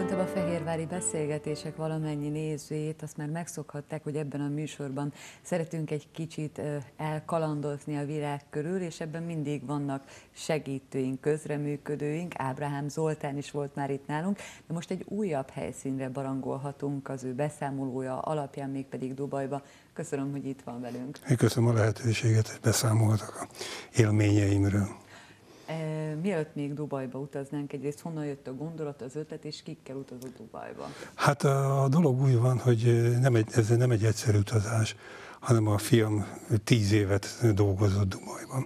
Szerintem a fehérvári beszélgetések valamennyi nézőjét azt már megszokhatták, hogy ebben a műsorban szeretünk egy kicsit elkalandozni a világ körül, és ebben mindig vannak segítőink, közreműködőink. Ábrahám Zoltán is volt már itt nálunk, de most egy újabb helyszínre barangolhatunk az ő beszámolója alapján, mégpedig Dubajba. Köszönöm, hogy itt van velünk. Én köszönöm a lehetőséget, hogy beszámoltak a élményeimről. Mielőtt még Dubajba utaznánk, egyrészt honnan jött a gondolat, az ötlet, és kikkel utazott Dubajba? Hát a dolog úgy van, hogy ez nem egy egyszerű utazás, hanem a fiam 10 évet dolgozott Dubajban.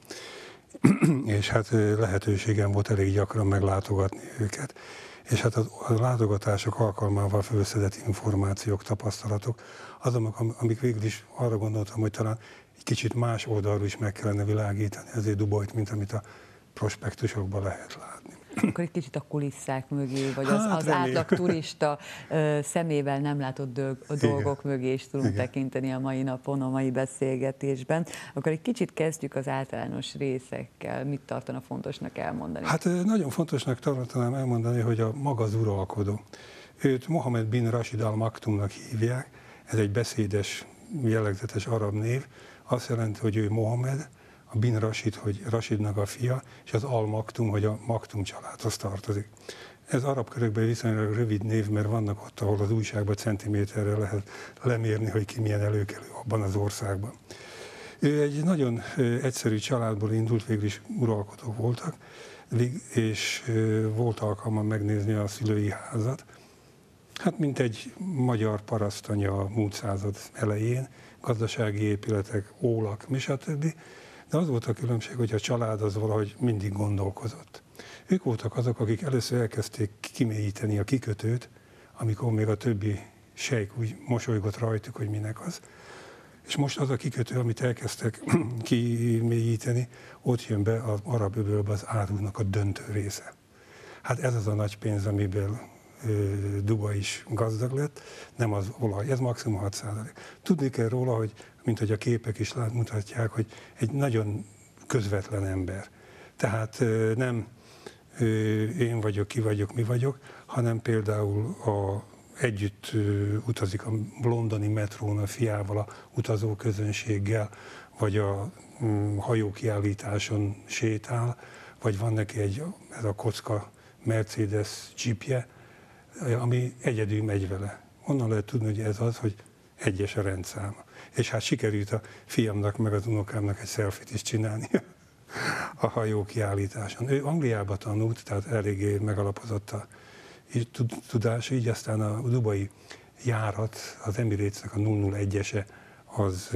És hát lehetőségem volt elég gyakran meglátogatni őket. És hát a látogatások alkalmával felszedett információk, tapasztalatok, azok, amik végül is arra gondoltam, hogy talán egy kicsit más oldalról is meg kellene világítani ezért Dubajt, mint amit a prospektusokban lehet látni. Akkor egy kicsit a kulisszák mögé, vagy az átlag turista szemével nem látott dolgok mögé is tudunk tekinteni a mai napon, a mai beszélgetésben. Akkor egy kicsit kezdjük az általános részekkel. Mit tartana fontosnak elmondani? Hát nagyon fontosnak tartanám elmondani, hogy maga az uralkodó. Őt Mohamed bin Rashid Al Maktumnak hívják. Ez egy beszédes, jellegzetes arab név. Azt jelenti, hogy ő Mohamed, a bin Rashid, hogy Rashidnak a fia, és az Al Maktum, hogy a Maktum családhoz tartozik. Ez arab körökben viszonylag rövid név, mert vannak ott, ahol az újságban centiméterre lehet lemérni, hogy ki milyen előkelő abban az országban. Ő egy nagyon egyszerű családból indult, végül is uralkodók voltak, és volt alkalmam megnézni a szülői házat. Hát mint egy magyar parasztanya a múlt század elején, gazdasági épületek, ólak, stb. De az volt a különbség, hogy a család az valahogy mindig gondolkozott. Ők voltak azok, akik először elkezdték kimélyíteni a kikötőt, amikor még a többi sejk úgy mosolygott rajtuk, hogy minek az. És most az a kikötő, amit elkezdtek kimélyíteni, ott jön be az arab öbölbe az árulnak a döntő része. Hát ez az a nagy pénz, amiből Dubaj is gazdag lett, nem az olaj, ez maximum 6%. Tudni kell róla, hogy mint hogy a képek is mutatják, hogy egy nagyon közvetlen ember. Tehát nem én vagyok, ki vagyok, mi vagyok, hanem például együtt utazik a londoni metrón a fiával, a utazó közönséggel, vagy a hajókiállításon sétál, vagy van neki ez a kocka Mercedes jeepje, ami egyedül megy vele. Onnan lehet tudni, hogy ez az, hogy egyes a rendszáma. És hát sikerült a fiamnak, meg az unokámnak egy selfit is csinálni a hajókiállításon. Ő Angliába tanult, tehát eléggé megalapozott a tudás, így aztán a dubai járat, az Emirates-nek a 001-ese, az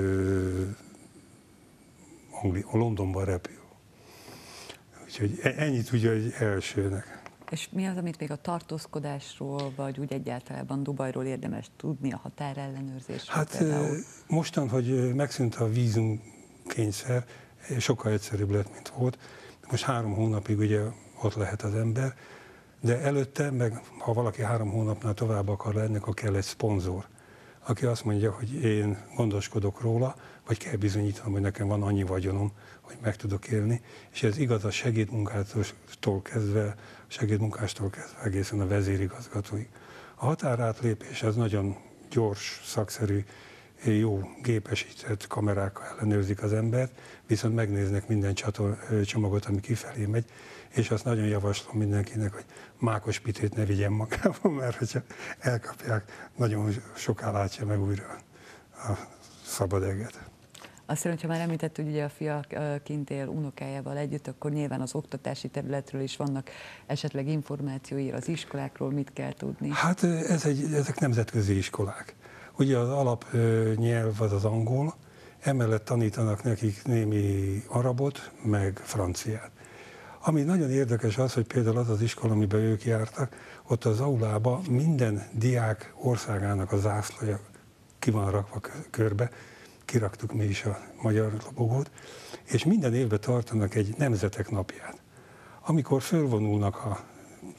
Londonban repül. Úgyhogy ennyit ugye egy elsőnek. És mi az, amit még a tartózkodásról, vagy úgy egyáltalán Dubajról érdemes tudni, a határellenőrzésről? Hát például? mostan, hogy megszűnt a vízumkényszer, sokkal egyszerűbb lett, mint volt. Most 3 hónapig ugye ott lehet az ember, de előtte, meg ha valaki 3 hónapnál tovább akar lenni, akkor kell egy szponzor, aki azt mondja, hogy én gondoskodok róla, vagy kell bizonyítanom, hogy nekem van annyi vagyonom, hogy meg tudok élni. És ez igaz a segédmunkástól kezdve egészen a vezérigazgatóig. A határátlépés az nagyon gyors, szakszerű, jó gépesített kamerákkal ellenőrzik az embert, viszont megnéznek minden csomagot, ami kifelé megy, és azt nagyon javaslom mindenkinek, hogy mákos pitét ne vigyen magával, mert hogyha elkapják, nagyon soká látja meg újra a szabad eget. Aztán, hogyha már említett, hogy ugye a fia kint él unokájával együtt, akkor nyilván az oktatási területről is vannak esetleg információi, az iskolákról mit kell tudni? Hát ezek nemzetközi iskolák. Ugye az alapnyelv az angol, emellett tanítanak nekik némi arabot, meg franciát. Ami nagyon érdekes az, hogy például az az iskola, amiben ők jártak, ott az aulában minden diák országának a zászlaja ki van rakva körbe, kiraktuk mi is a magyar lobogót, és minden évben tartanak egy nemzetek napját. Amikor fölvonulnak a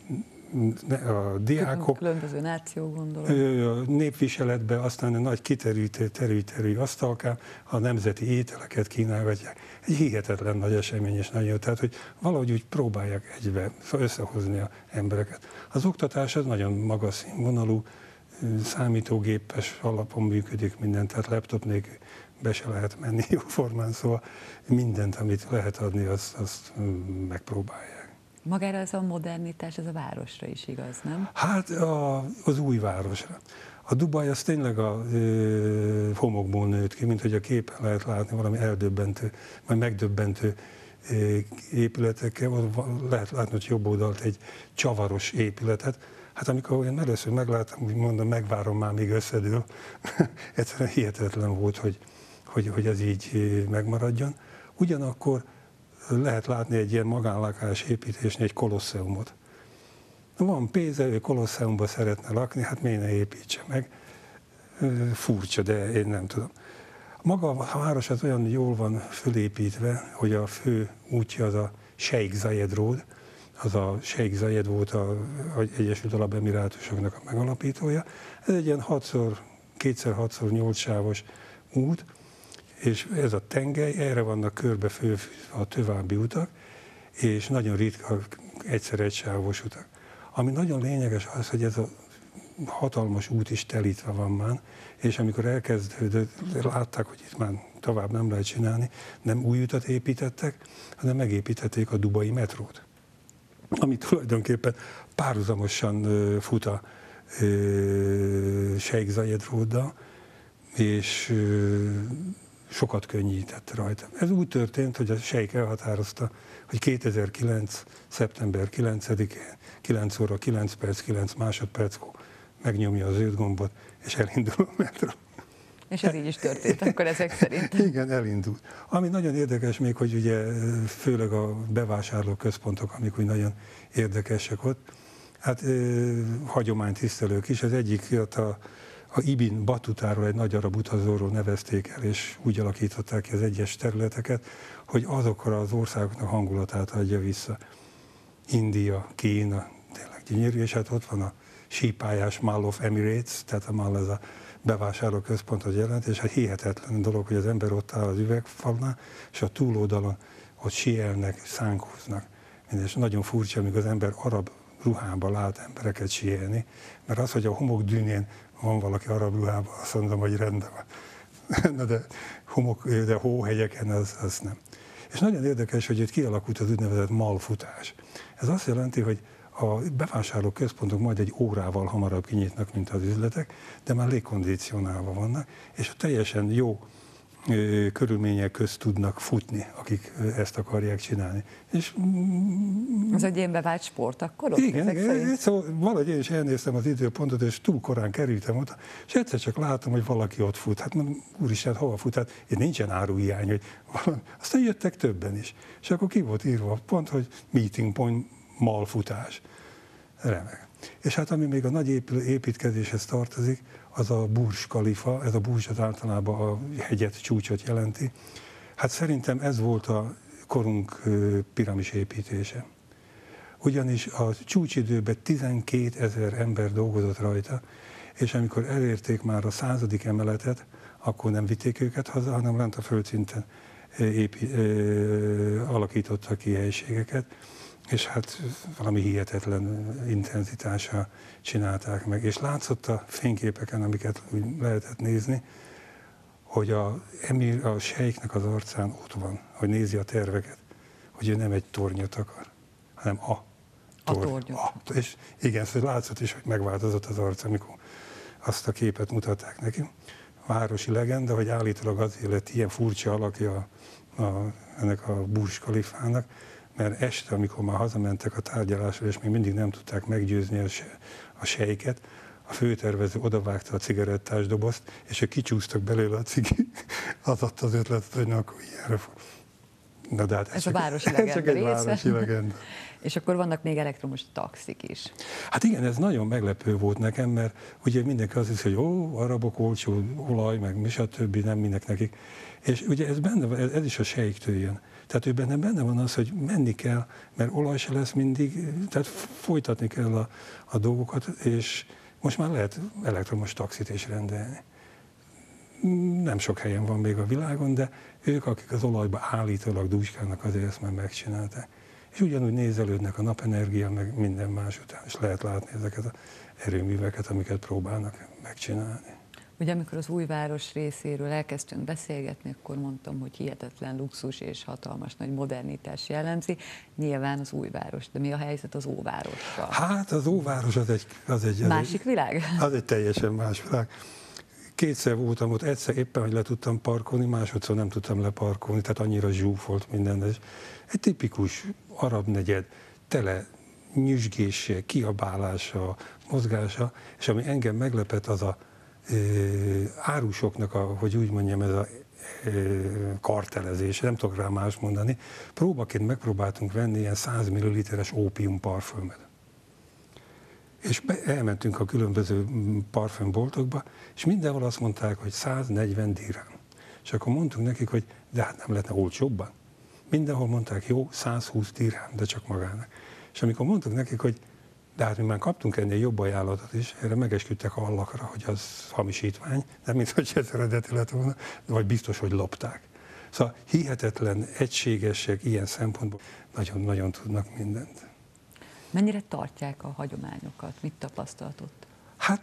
a diákok Különböző náció, gondolom. a népviseletbe, aztán a nagy terű asztalkán a nemzeti ételeket kínálgatják. Egy hihetetlen nagy esemény és nagyon jó. Tehát, hogy valahogy úgy próbálják egybe összehozni az embereket. Az oktatás az nagyon magas színvonalú, számítógépes alapon működik minden, tehát laptop nélkül be se lehet menni jóformán, szóval mindent, amit lehet adni, azt megpróbálják. Magára ez a modernitás, ez a városra is igaz, nem? Hát az új városra. A Dubaj az tényleg a homokból nőtt ki, mint hogy a képen lehet látni valami eldöbbentő, vagy megdöbbentő épületekkel. Lehet látni, hogy jobb oldalt egy csavaros épületet. Hát amikor én először megláttam, úgy mondom, megvárom már, még összedől. Egyszerűen hihetetlen volt, hogy ez így megmaradjon. Ugyanakkor lehet látni egy ilyen magánlakás építésnél egy kolosseumot. Van pénze, ő kolosseumban szeretne lakni, hát miért ne építse meg? Furcsa, de én nem tudom. Maga a város az olyan jól van fölépítve, hogy a fő útja az a Sheikh Zayed Road, az a Sheikh Zayed volt az Egyesült Arab Emirátusoknak a megalapítója. Ez egy ilyen 2x6x8 sávos út, és ez a tengely, erre vannak körbe fölfűzve a további utak, és nagyon ritka egyszer egysávos utak. Ami nagyon lényeges az, hogy ez a hatalmas út is telítve van már, és amikor elkezdődött, látták, hogy itt már tovább nem lehet csinálni, nem új utat építettek, hanem megépítették a dubai metrót, ami tulajdonképpen párhuzamosan fut a Sheikh Zayed Roaddal, és sokat könnyített rajta. Ez úgy történt, hogy a Sheikh elhatározta, hogy 2009. szeptember 9-én 9 óra 9 perc 9 másodperckor megnyomja az zöld gombot, és elindul a metró. És ez így is történt akkor ezek szerint. Igen, elindult. Ami nagyon érdekes még, hogy ugye főleg a bevásárlóközpontok, amik úgy nagyon érdekesek ott, hát hagyománytisztelők is. Az egyik a Ibn Batutáról, egy nagy arab utazóról nevezték el, és úgy alakították ki az egyes területeket, hogy azokra az országoknak hangulatát adja vissza. India, Kína, tényleg gyönyörű, és hát ott van a sípályás Mall of Emirates, tehát a Mall ez a bevásárlóközpontot jelent, és hát hihetetlen dolog, hogy az ember ott áll az üvegfalnál, és a túloldalon ott síelnek, szánkóznak. És nagyon furcsa, amíg az ember arab ruhában lát embereket síelni, mert az, hogy a homokdűnén van valaki arab ruhában, azt mondom, hogy rendben van. De hóhegyeken az nem. És nagyon érdekes, hogy itt kialakult az úgynevezett malfutás. Ez azt jelenti, hogy a bevásárlóközpontok majd egy órával hamarabb kinyitnak, mint az üzletek, de már légkondicionálva vannak, és a teljesen jó körülmények közt tudnak futni, akik ezt akarják csinálni. És, ez egy ilyen bevált sport akkor ott? Igen, szóval valahogy én is elnéztem az időpontot, és túl korán kerültem oda, és egyszer csak látom, hogy valaki ott fut. Hát mondom, úristen, hova fut? Hát itt nincsen áruhiány, hogy valami. Aztán jöttek többen is. És akkor ki volt írva pont, hogy meeting point, malfutás. Remek. És hát ami még a nagy építkezéshez tartozik, az a Burj Khalifa, ez a Burj az általában a hegyet, csúcsot jelenti. Hát szerintem ez volt a korunk piramis építése. Ugyanis a csúcsidőben 12 000 ember dolgozott rajta, és amikor elérték már a 100. emeletet, akkor nem vitték őket haza, hanem lent a földszinten alakítottak ki helyiségeket, és hát valami hihetetlen intenzitással csinálták meg. És látszott a fényképeken, amiket úgy lehetett nézni, hogy a sejknek az arcán ott van, hogy nézi a terveket, hogy ő nem egy tornyot akar, hanem a tornyot. És igen, szóval látszott is, hogy megváltozott az arc, amikor azt a képet mutatták neki. Városi legenda, hogy állítólag azért lett ilyen furcsa alakja ennek a Burj Khalifának, mert este, amikor már hazamentek a tárgyalásra, és még mindig nem tudták meggyőzni a sejket, a főtervező odavágta a cigarettás dobozt, és ők kicsúsztak belőle a cigi, az adta az ötletet, hogy na, akkor ilyenre fog. Na, de hát ez a városi legenda csak egy városi legenda. És akkor vannak még elektromos taxik is. Hát igen, ez nagyon meglepő volt nekem, mert ugye mindenki azt hiszi, hogy arabok, olcsó olaj, meg mi stb., nem minek nekik. És ugye ez benne van, ez is a sejktől jön. Tehát ő benne van az, hogy menni kell, mert olaj se lesz mindig, tehát folytatni kell a dolgokat, és most már lehet elektromos taxit is rendelni. Nem sok helyen van még a világon, de ők, akik az olajba állítólag dúskálnak, azért ezt már megcsinálták. És ugyanúgy nézelődnek a napenergia, meg minden más után, és lehet látni ezeket az erőműveket, amiket próbálnak megcsinálni. Ugye amikor az újváros részéről elkezdtünk beszélgetni, akkor mondtam, hogy hihetetlen luxus és hatalmas nagy modernitás jellemzi. Nyilván az újváros, de mi a helyzet az óvárossal? Hát az óváros az egy másik világ? Az egy teljesen más világ. Kétszer voltam ott, egyszer éppen, hogy le tudtam parkolni, másodszor nem tudtam leparkolni, tehát annyira zsúfolt minden. Egy tipikus arab negyed, tele nyüzsgése, kiabálása, mozgása, és ami engem meglepett, az a árusoknak, hogy úgy mondjam, ez a kartelezés, nem tudok rá más mondani. Próbaként megpróbáltunk venni ilyen 100 ml-es ópium parfümöt. És elmentünk a különböző parfümboltokba, és mindenhol azt mondták, hogy 140 dirham. És akkor mondtunk nekik, hogy de hát nem lehetne olcsóbban. Mindenhol mondták, jó, 120 dirham, de csak magának. És amikor mondtuk nekik, hogy de hát mi már kaptunk ennél jobb ajánlatot is, erre megesküdtek a allakra, hogy az hamisítvány, nem mint hogy ez eredeti lett volna, vagy biztos, hogy lopták. Szóval hihetetlen, egységesek ilyen szempontból, nagyon-nagyon tudnak mindent. Mennyire tartják a hagyományokat? Mit tapasztaltott? Hát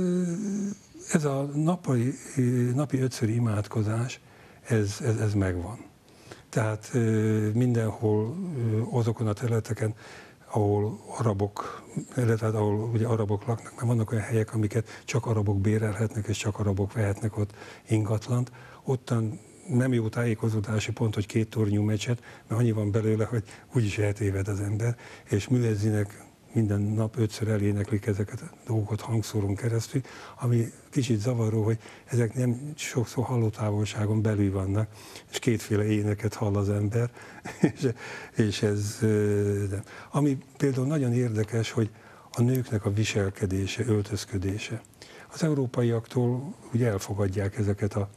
ez a napi 5-ször imádkozás, ez megvan. Tehát mindenhol azokon a területeken, ahol arabok, illetve ahol ugye arabok laknak, mert vannak olyan helyek, amiket csak arabok bérelhetnek, és csak arabok vehetnek ott ingatlant. Ottan nem jó tájékozódási pont, hogy 2 tornyú mecset, mert annyi van belőle, hogy úgyis eltéved az ember, és müezzinek minden nap 5-ször eléneklik ezeket a dolgokat hangszórón keresztül, ami kicsit zavaró, hogy ezek nem sokszor hallótávolságon belül vannak, és kétféle éneket hall az ember, és ez nem. Ami például nagyon érdekes, hogy a nőknek a viselkedése, öltözködése. Az európaiaktól ugye elfogadják ezeket a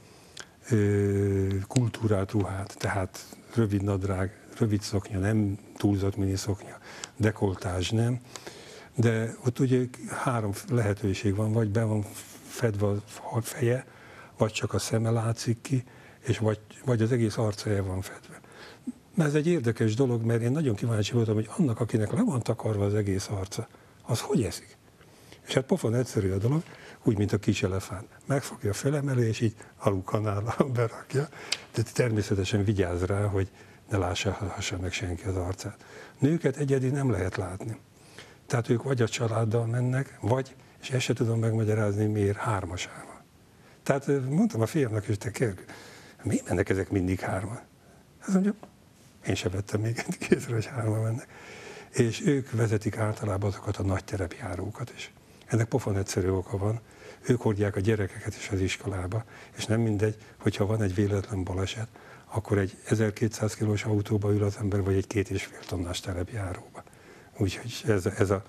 kultúrát, ruhát, tehát rövid nadrág, rövid szoknya, nem túlzott miniszoknya, dekoltázs nem, de ott ugye 3 lehetőség van, vagy be van fedve a feje, vagy csak a szeme látszik ki, és vagy az egész arca el van fedve. Mert ez egy érdekes dolog, mert én nagyon kíváncsi voltam, hogy annak, akinek le van takarva az egész arca, az hogy eszik? És hát pofon egyszerű a dolog, úgy, mint a kis elefánt. Megfogja, felemeli, és így alulkanállal berakja, de természetesen vigyáz rá, hogy ne lássa meg senki az arcát. Nőket egyedi nem lehet látni. Tehát ők vagy a családdal mennek, vagy, és ezt se tudom megmagyarázni, miért 3-asával. Tehát mondtam a fiamnak, hogy te Kergő, miért mennek ezek mindig 3-an? Azt mondja, én se vettem még kézre, hogy 3-an mennek. És ők vezetik általában azokat a nagy terepjárókat is. Ennek pofon egyszerű oka van. Ők hordják a gyerekeket is az iskolába, és nem mindegy, hogyha van egy véletlen baleset, akkor egy 1200 kilós autóba ül az ember, vagy egy 2,5 tonnás terepjáróba. Úgyhogy ez a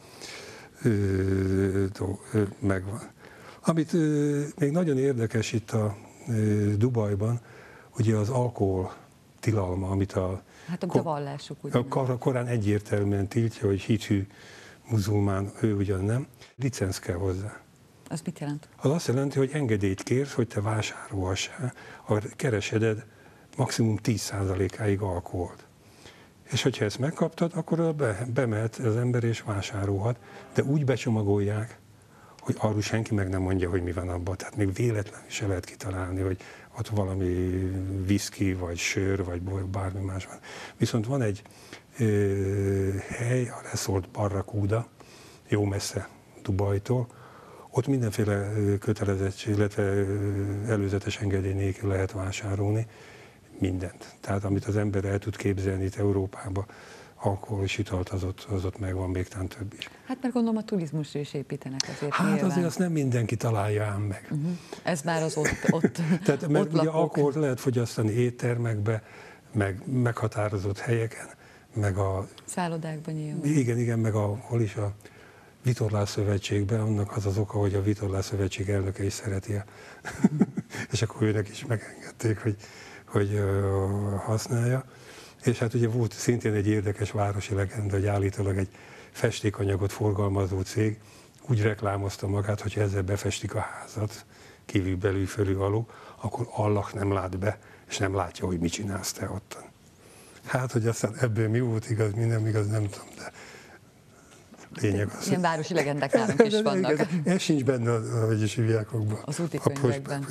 megvan. Amit még nagyon érdekes itt a Dubajban, ugye az alkohol tilalma, amit a vallásuk Korán egyértelműen tiltja, hogy hithű muzulmán, ő ugyan nem, licenc kell hozzá. Az mit jelent? Az azt jelenti, hogy engedélyt kérsz, hogy te vásárolhassál a kereseded maximum 10%-áig alkoholt. És hogyha ezt megkaptad, akkor bemehet az ember és vásárolhat, de úgy becsomagolják, hogy arról senki meg nem mondja, hogy mi van abban. Tehát még véletlenül se lehet kitalálni, hogy ott valami viszki, vagy sör, vagy bármi más van. Viszont van egy hely, a Resort Barracuda, jó messze Dubajtól, ott mindenféle kötelezettség, illetve előzetes engedély nélkül lehet vásárolni mindent. Tehát amit az ember el tud képzelni itt Európában, alkoholos italt, az ott megvan, még tán több is. Hát mert gondolom a turizmusra is építenek azért. Hát nyilván. azért azt nem mindenki találja ám meg. Ez már az ott Tehát mert ott ugye lakók. alkoholt lehet fogyasztani éttermekbe, meg meghatározott helyeken, meg a... Szállodákban nyilván. Igen, meg hol is a Vitorlásszövetségben, annak az az oka, hogy a Vitorlásszövetség elnöke is szereti. És akkor őnek is megengedték, hogy használja. És hát ugye volt szintén egy érdekes városi legenda, hogy állítólag egy festékanyagot forgalmazó cég úgy reklámozta magát, hogy ezzel befestik a házat, kívül, belül, fölül, alul, akkor Allah nem lát be, és nem látja, hogy mit csinálsz te ottan. Hát, hogy aztán ebből mi volt igaz, mi nem igaz, nem tudom, de lényeg az. Ilyen városi legendák nálunk is vannak. Ez sincs benne hogy is hívják az úti könyvekben.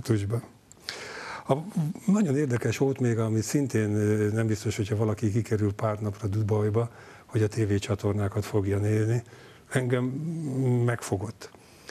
Nagyon érdekes volt még, ami szintén nem biztos, hogyha valaki kikerül pár napra Dubajba, hogy a tévécsatornákat fogja nézni. Engem megfogott.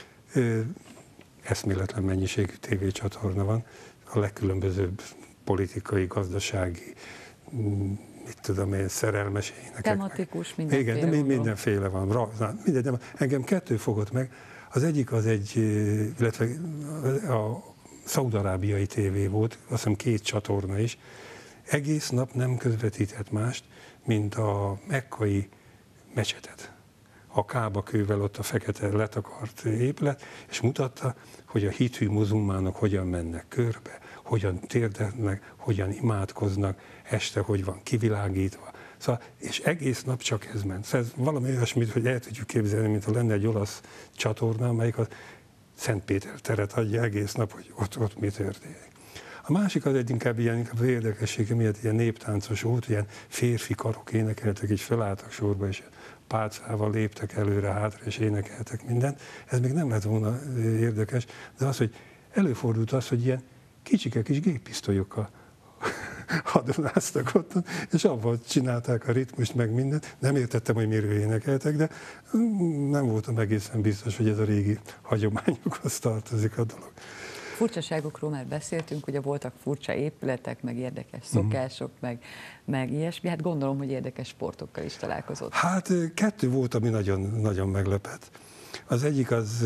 Eszméletlen mennyiségű tévécsatorna van, a legkülönbözőbb politikai, gazdasági, mit tudom én, szerelmes énekek. Tematikus, mindenféle. Igen, de mindenféle van. Mindegy, engem kettő fogott meg. Az egyik az egy, illetve a szaúd-arábiai tévé volt, azt hiszem 2 csatorna is. Egész nap nem közvetített mást, mint a mekkai mecsetet. A Kába kővel ott a fekete letakart épület, és mutatta, hogy a hithű muzulmánok hogyan mennek körbe, hogyan térdelnek, hogyan imádkoznak, este hogy van kivilágítva. Szóval, és egész nap csak ez ment. Szóval ez valami olyasmit, hogy el tudjuk képzelni, mint ha lenne egy olasz csatorna, amelyik a Szentpéter teret adja egész nap, hogy ott mi történik. A másik az egy inkább az érdekessége miatt ilyen néptáncos volt, ilyen férfi karok énekeltek, és felálltak sorba, és pálcával léptek előre-hátra, és énekeltek mindent. Ez még nem lett volna érdekes, de az, hogy előfordult az, hogy ilyen kicsike kis géppisztolyokkal hadonáztak ott, és abban csinálták a ritmust, meg mindent. Nem értettem, hogy miről énekeltek, de nem voltam egészen biztos, hogy ez a régi hagyományokhoz tartozik a dolog. Furcsaságokról már beszéltünk, ugye voltak furcsa épületek, meg érdekes szokások, meg ilyesmi. Hát gondolom, hogy érdekes sportokkal is találkozott. Hát 2 volt, ami nagyon, nagyon meglepett. Az egyik az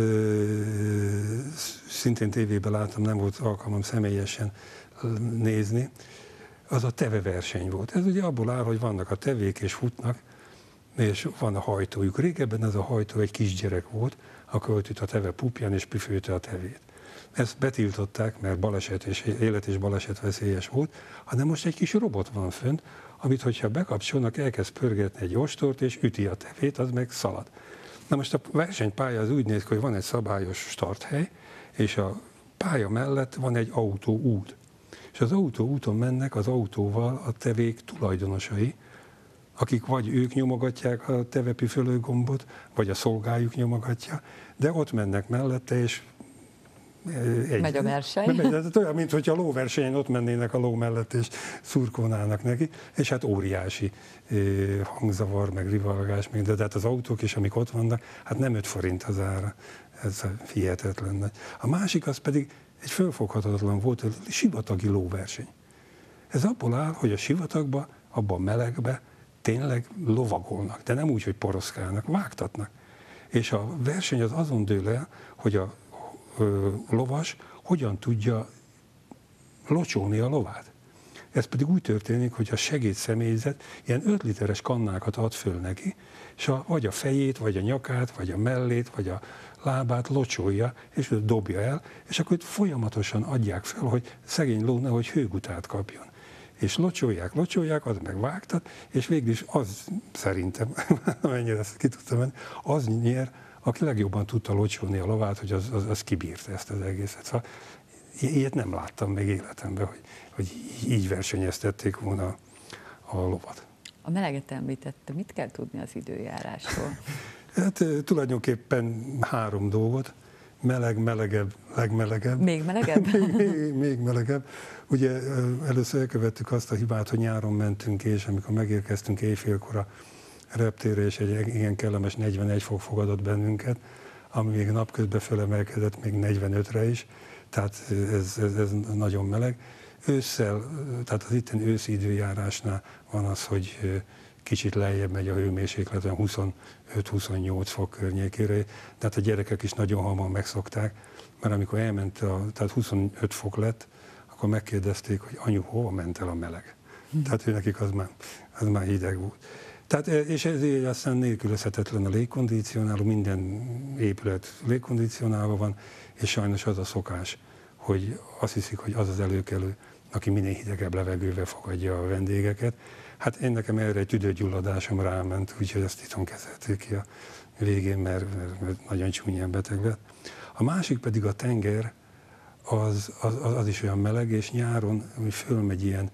szintén tévében láttam, nem volt alkalmam személyesen nézni, az a teveverseny volt. Ez ugye abból áll, hogy vannak a tevék és futnak, és van a hajtójuk. Régebben ez a hajtó egy kisgyerek volt, aki öltött a teve pupján és püfölte a tevét. Ezt betiltották, mert baleset és élet és baleset veszélyes volt, hanem most egy kis robot van fönt, amit, hogyha bekapcsolnak, elkezd pörgetni egy ostort, és üti a tevét, az meg szalad. Na most a versenypálya az úgy néz ki, hogy van egy szabályos starthely, és a pálya mellett van egy autóút. És az autóúton mennek az autóval a tevék tulajdonosai, akik vagy ők nyomogatják a tevepüfölő gombot, vagy a szolgájuk nyomogatja, de ott mennek mellette, és megy a verseny. Olyan, mintha a lóversenyen ott mennének a ló mellett, és szurkolnának neki, és hát óriási hangzavar, meg rivalgás, de hát az autók is, amik ott vannak, hát nem 5 forint az ára, ez hihetetlen nagy. A másik az pedig egy fölfoghatatlan volt, a sivatagi lóverseny. Ez abból áll, hogy a sivatagba, abban a melegbe tényleg lovagolnak, de nem úgy, hogy poroszkálnak, vágtatnak. És a verseny az azon dől el, hogy a lovas hogyan tudja locsolni a lovát. Ez pedig úgy történik, hogy a segédszemélyzet ilyen 5 literes kannákat ad föl neki, és vagy a fejét, vagy a nyakát, vagy a mellét, vagy a lábát locsolja, és dobja el, és akkor folyamatosan adják fel, hogy szegény ló nehogy hőgutát kapjon. És locsolják, az meg vágtat, és végül is az szerintem, amennyire ezt ki tudtam menni, az nyer, aki legjobban tudta locsolni a lovát, hogy az kibírta ezt az egészet. Szóval ilyet nem láttam még életemben, hogy így versenyeztették volna a lovat. A meleget említette, mit kell tudni az időjárásról? Hát tulajdonképpen 3 dolgot. Meleg, melegebb, legmelegebb. Még melegebb? még melegebb. Ugye először elkövettük azt a hibát, hogy nyáron mentünk, és amikor megérkeztünk éjfélkor a reptérre, és egy igen kellemes 41 fok fogadott bennünket, ami még napközben fölemelkedett még 45-re is, tehát ez nagyon meleg. Ősszel, tehát az itteni őszi időjárásnál van az, hogy kicsit lejjebb megy a hőmérséklet, olyan 25-28 fok környékére, tehát a gyerekek is nagyon hamar megszokták, mert amikor elment, tehát 25 fok lett, akkor megkérdezték, hogy anyu, hova ment el a meleg? Tehát nekik az már hideg volt. Tehát, és ezért aztán nélkülözhetetlen a légkondicionáló, minden épület légkondicionálva van, és sajnos az a szokás, hogy azt hiszik, hogy az az előkelő, aki minél hidegebb levegővel fogadja a vendégeket, Hát én nekem erre egy tüdőgyulladásom ráment, úgyhogy ezt itthon kezeltük ki a végén, mert nagyon csúnyán beteg lett. A másik pedig a tenger, az is olyan meleg, és nyáron fölmegy ilyen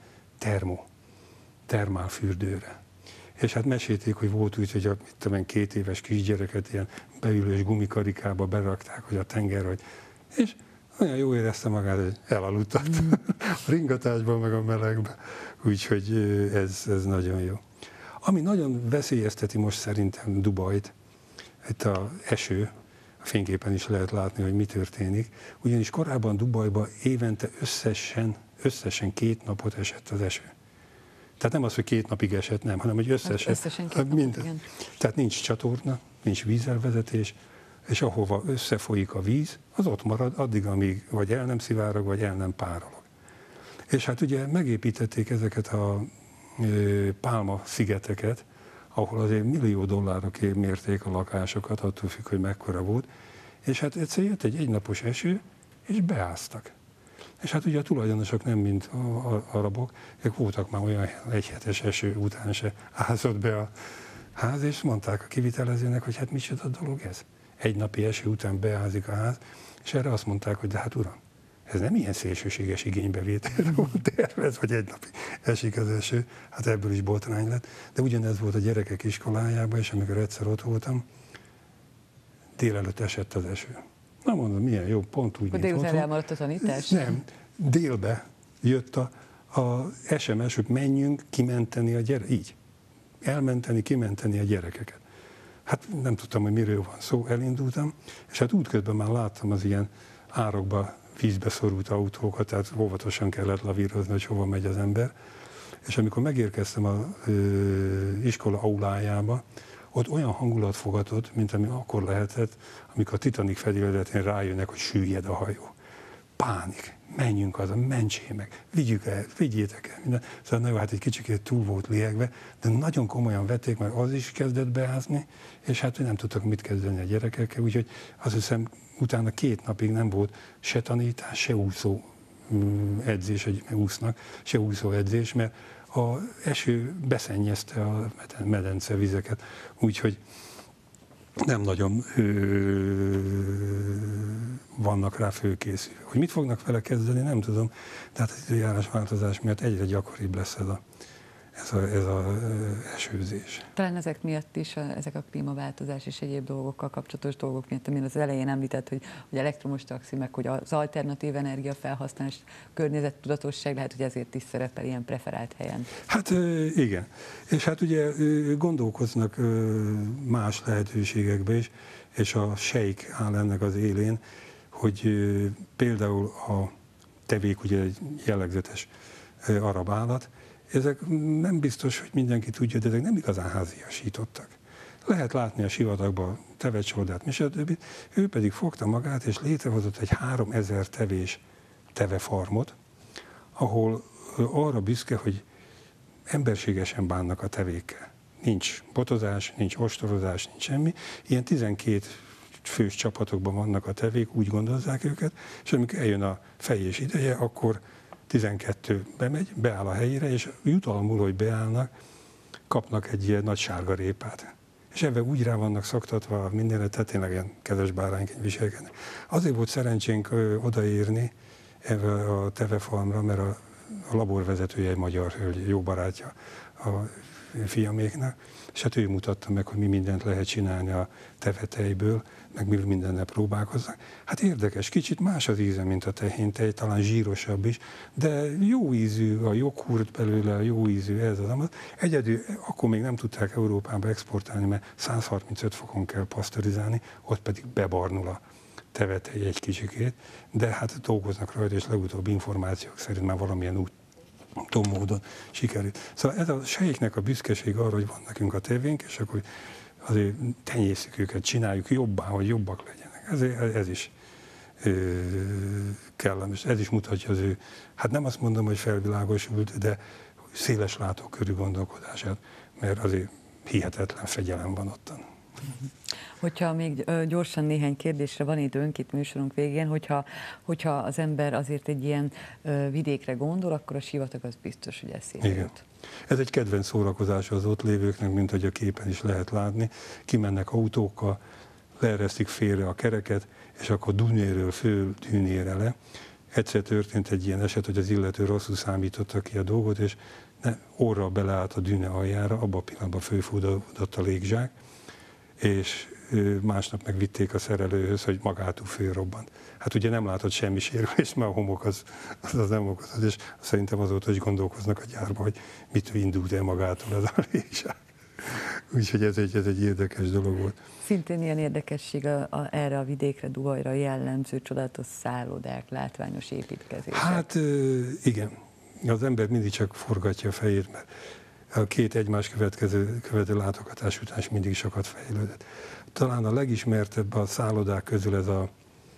termálfürdőre. És hát mesélték, hogy volt úgy, hogy a 2 éves kisgyereket ilyen beülős gumikarikába berakták, hogy a tenger, hogy... És olyan jól érezte magát, hogy elaludtat a ringatásban, meg a melegben. Úgyhogy ez nagyon jó. Ami nagyon veszélyezteti most szerintem Dubajt, itt az eső, a fényképen is lehet látni, hogy mi történik, ugyanis korábban Dubajban évente összesen 2 napot esett az eső. Tehát nem az, hogy 2 napig esett, nem, hanem hogy összesen 2 napot, igen. Tehát nincs csatorna, nincs vízelvezetés, és ahova összefolyik a víz, az ott marad addig, amíg vagy el nem szivárog, vagy el nem párolog. És hát ugye megépítették ezeket a pálma-szigeteket, ahol azért millió dollárokért mérték a lakásokat, attól függ, hogy mekkora volt, és hát egyszer jött egy egynapos eső, és beáztak. És hát ugye a tulajdonosok nem mint arabok, ők voltak már olyan egyhetes eső után se ázott be a ház, és mondták a kivitelezőnek, hogy hát micsoda dolog ez. Egy napi eső után beázik a ház, és erre azt mondták, hogy de hát uram, ez nem ilyen szélsőséges igénybevételre volt tervez, hogy egy napig esik az eső, hát ebből is botrány lett. De ugyanez volt a gyerekek iskolájában, és amikor egyszer ott voltam, délelőtt esett az eső. Na mondom, milyen jó, pont úgy, mint délután otthon. elmaradt a tanítás? Nem, délbe jött a SMS, hogy menjünk kimenteni a gyerekeket. Így. Elmenteni, kimenteni a gyerekeket. Hát nem tudtam, hogy miről van szó, elindultam, és hát útközben már láttam az ilyen árokba, vízbe szorult autókat, tehát óvatosan kellett lavírozni, hogy hova megy az ember. És amikor megérkeztem az iskola aulájába, ott olyan hangulat fogadott, mint ami akkor lehetett, amikor a Titanic fedélzetén rájönnek, hogy süllyed a hajó. Pánik, menjünk haza, mentsé meg, vigyétek el, minden. Szóval nagyon, hát egy kicsikét túl volt liegve, de nagyon komolyan vették, mert az is kezdett beázni, és hát nem tudtak mit kezdeni a gyerekekkel, úgyhogy azt hiszem, utána 2 napig nem volt se tanítás, se úszó edzés, hogy úsznak, se úszó edzés, mert az eső beszennyezte a medence vizeket, úgyhogy nem nagyon vannak rá fölkészülve. Hogy mit fognak vele kezdeni, nem tudom, de hát az időjárás változás miatt egyre gyakoribb lesz ez az esőzés. Talán ezek miatt is, ezek a klímaváltozás és egyéb dolgokkal kapcsolatos dolgok miatt, amin az elején említett, hogy elektromos taxi, meg hogy az alternatív energiafelhasználás, környezettudatosság, lehet, hogy ezért is szerepel ilyen preferált helyen. Hát igen. És hát ugye gondolkoznak más lehetőségekbe is, és a sejk áll ennek az élén, hogy például a tevék, ugye egy jellegzetes arab állat, ezek nem biztos, hogy mindenki tudja, de ezek nem igazán háziasítottak. Lehet látni a sivatagban tevecsordát, stb. Ő pedig fogta magát, és létrehozott egy 3000 tevés tevefarmot, ahol arra büszke, hogy emberségesen bánnak a tevékkel. Nincs botozás, nincs ostorozás, nincs semmi. Ilyen 12 fős csapatokban vannak a tevék, úgy gondozzák őket, és amikor eljön a fejés ideje, akkor 12 bemegy, beáll a helyére, és jutalmul, hogy beállnak, kapnak egy ilyen nagy sárga répát. És ebben úgy rá vannak szoktatva mindenre, tehát tényleg ilyen kedves bárányként viselkednek. Azért volt szerencsénk odaérni ebbe a tevefarmra, mert a laborvezetője egy magyar hölgy, jó barátja a fiaméknak, és hát ő mutatta meg, hogy mi mindent lehet csinálni a tevetejből, meg mi mindennel próbálkoznak. Hát érdekes, kicsit más az íze, mint a tehéntej, talán zsírosabb is, de jó ízű, a joghurt belőle, jó ízű ez az amaz. Egyedül akkor még nem tudták Európába exportálni, mert 135 fokon kell pasztörizálni, ott pedig bebarnul a tevetej egy kicsikét, de hát dolgoznak rajta, és legutóbb információk szerint már valamilyen módon sikerült. Szóval ez a sejknek a büszkeség arra, hogy van nekünk a tevénk, és akkor azért tenyészük őket, csináljuk jobbá, hogy jobbak legyenek. Ez is kellemes, ez is mutatja az ő, hát nem azt mondom, hogy felvilágosult, de széles látókörű gondolkodását, mert azért hihetetlen fegyelem van ottan. Hogyha még gyorsan néhány kérdésre van időnk itt műsorunk végén, hogyha az ember azért egy ilyen vidékre gondol, akkor a sivatag az biztos, hogy eszébe jut. Ez egy kedvenc szórakozása az ott lévőknek, mint hogy a képen is lehet látni. Kimennek autókkal, leeresztik félre a kereket, és akkor Dunéről föl Dűnére le. Egyszer történt egy ilyen eset, hogy az illető rosszul számította ki a dolgot, és orral beleállt a Düne aljára, abban a pillanatban fölfúdott a légzsák, és másnap megvitték a szerelőhöz, hogy magától fölrobbant. Hát ugye nem látott semmi sérülést, mert a homok az nem okozott, és szerintem azóta is gondolkoznak a gyárban, hogy mitől indult el magától ez a légzsák. Úgyhogy ez egy érdekes dolog volt. Szintén ilyen érdekesség erre a vidékre, Duhajra jellemző csodálatos szállodák, látványos építkezések. Hát igen, az ember mindig csak forgatja a fejét, mert a két egymás követő látogatás után is mindig sokat fejlődött. Talán a legismertebb a szállodák közül ez a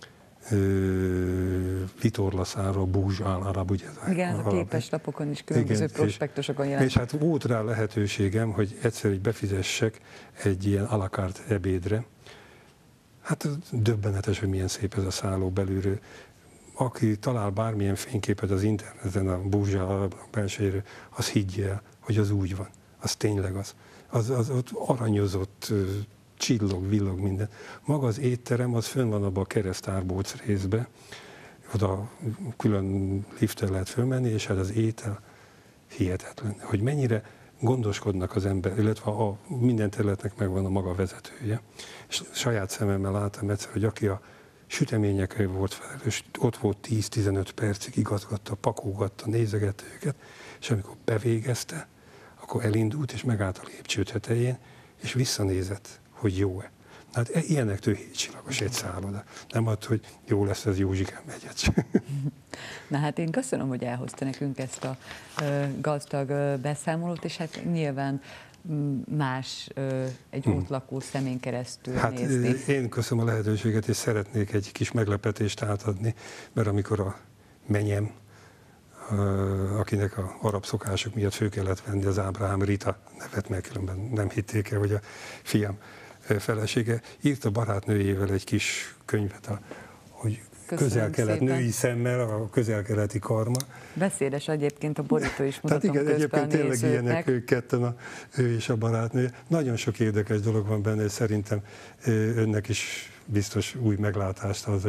Vitorlaszára, Burj Al Arab, ugye? Igen, a képeslapokon is, különböző prospektusokon jelent. És hát volt rá lehetőségem, hogy egyszer így befizessek egy ilyen à la carte ebédre. Hát döbbenetes, hogy milyen szép ez a szálló belülről. Aki talál bármilyen fényképet az interneten a Burj Al Arab belsejéről, az higgye el, hogy az úgy van. Az tényleg az. Az ott aranyozott, csillog, villog minden. Maga az étterem, az fönn van abban a keresztárbóc részbe, oda külön liftel lehet fölmenni, és hát az étel hihetetlen. Hogy mennyire gondoskodnak az ember, illetve minden területnek megvan a maga vezetője. És saját szememmel láttam egyszer, hogy aki a süteményekre volt felelős, ott volt 10-15 percig, igazgatta, pakolgatta, nézegette őket, és amikor bevégezte, akkor elindult, és megállt a lépcső tetején, és visszanézett, hogy jó-e. Hát ilyenektől 7 csillagos egy szálloda. Nem ad, hogy jó lesz ez, Józsikám, egyet. Na hát én köszönöm, hogy elhozta nekünk ezt a gazdag beszámolót, és hát nyilván más egy ott lakó szemén keresztül nézni. Én köszönöm a lehetőséget, és szeretnék egy kis meglepetést átadni, mert amikor a menyem, akinek a arab szokások miatt fő kellett venni az Ábrahám Rita nevet, mert különben nem hitték el, hogy a fiam felesége, írt a barátnőjével egy kis könyvet, hogy közel-kelet női szemmel, a közel-keleti karma. Beszédes egyébként, a borító is mutatom igen, közben a tényleg ilyenek nézőknek. ketten, ő és a barátnője. Nagyon sok érdekes dolog van benne, és szerintem önnek is biztos új meglátást az,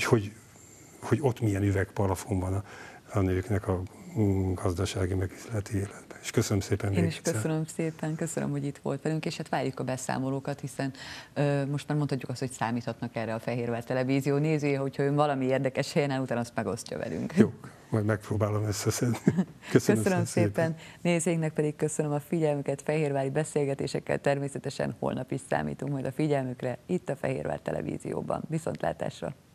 hogy ott milyen üvegpalafon van a nőknek a gazdasági meg üzleti életben. És köszönöm szépen. Én is köszönöm szépen, köszönöm, hogy itt volt velünk, és hát várjuk a beszámolókat, hiszen most már mondhatjuk azt, hogy számíthatnak erre a Fehérvár Televízió nézője, hogyha ön valami érdekes helyen áll, utána azt megosztja velünk. Jó, majd megpróbálom összeszedni. Köszönöm szépen. Nézőinknek pedig köszönöm a figyelmüket, fehérvári beszélgetésekkel természetesen holnap is számítunk majd a figyelmükre itt a Fehérvár Televízióban. Viszontlátásra!